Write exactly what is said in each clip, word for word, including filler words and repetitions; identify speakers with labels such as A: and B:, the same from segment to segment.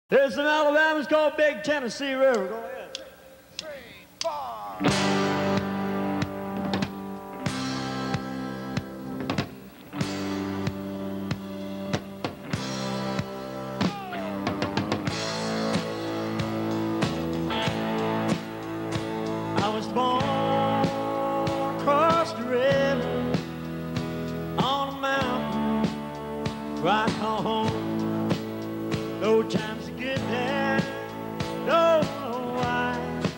A: There's some Alabama's called Big Tennessee River. Go ahead.
B: Three, four.
A: I was born across the river on a mountain where I call home. No times to get there, don't know why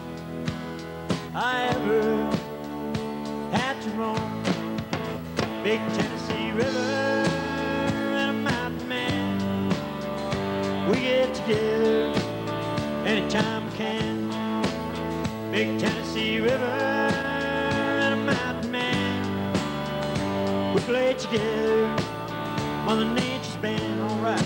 A: I ever had to roam. Big Tennessee River and a mountain man, we get together anytime we can. Big Tennessee River and a mountain man, we play together, Mother Nature's band, alright.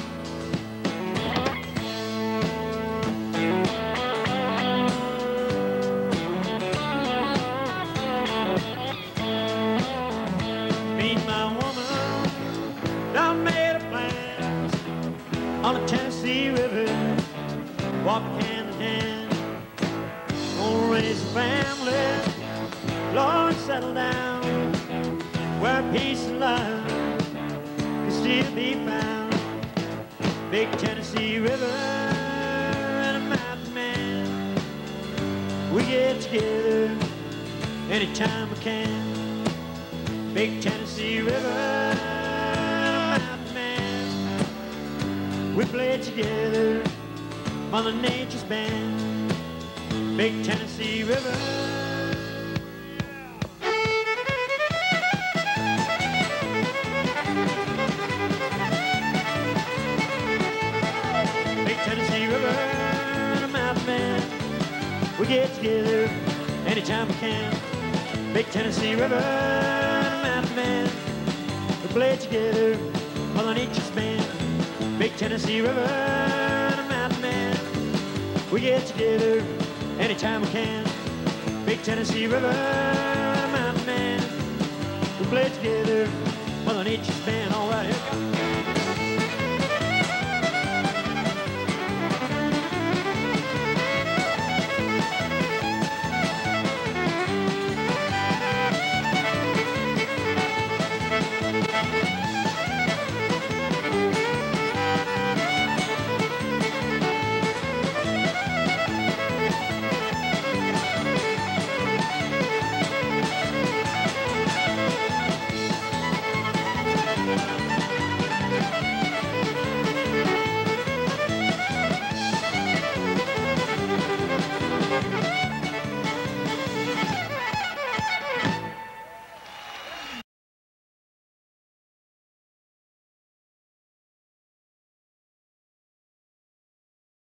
A: Me and my woman done made a plan on the Tennessee River, walking hand in hand. Gonna raise a family, Lord, settle down, where peace and love can still be found. Big Tennessee River and a mountain man, we get together anytime we can. Big Tennessee River and a mountain man, we play together, Mother Nature's band. Big Tennessee River. Big Tennessee River and a mountain man, we get together anytime we can. Big Tennessee River and a mountain man, we play together, Mother Nature's band. Big Tennessee River and a mountain man, we get together anytime we can. Big Tennessee River and a mountain man, we play together, Mother Nature's band. All right, here we go.